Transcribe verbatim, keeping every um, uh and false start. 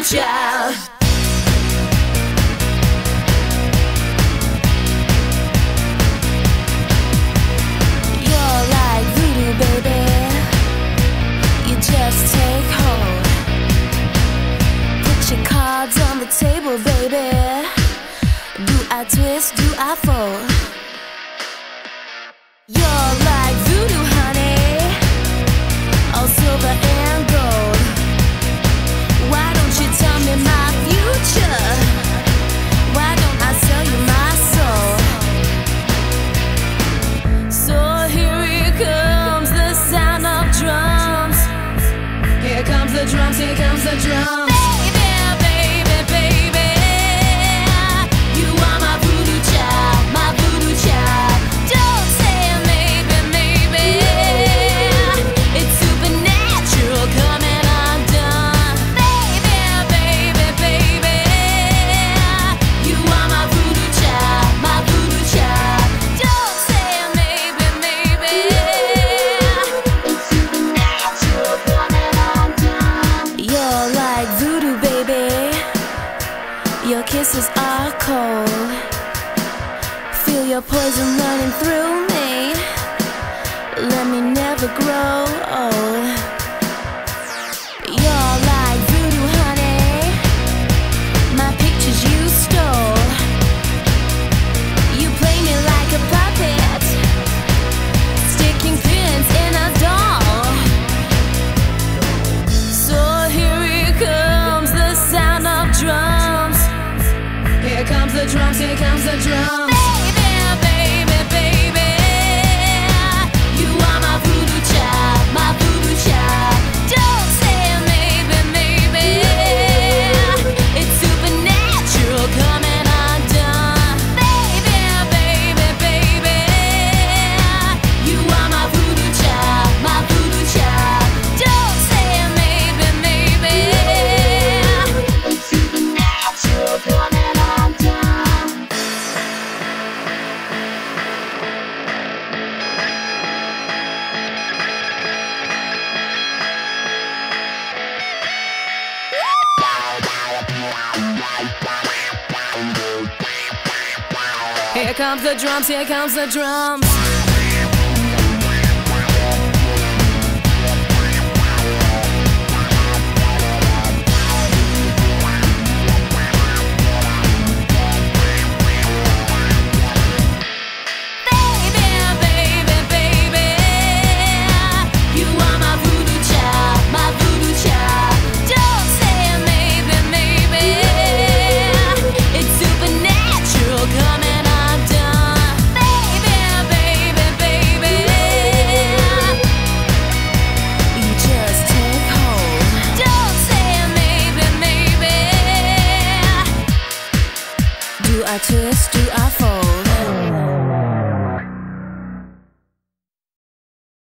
child. You're like voodoo, baby. You just take hold. Put your cards on the table, baby. Do I twist, do I fold? You're like voodoo, honey, all silver and gold. Why don't you tell me my future? Why don't I sell you my soul? So here it comes, the sound of drums. Here comes the drums, here comes the drums. Your kisses are cold. Feel your poison running through me. Let me never grow old. You're like voodoo, honey, my pictures you stole. You play me like a puppet, sticking pins in a doll. So here it comes, the sound of drums. Here comes the drums, here comes the drums. Baby, baby, baby, you are my voodoo child, my voodoo child. Don't say maybe, maybe, it's supernatural coming undone. Baby, baby, baby, you are my voodoo child, my voodoo child. Don't say maybe, maybe, it's supernatural coming. Here comes the drums, here comes the drums. I twist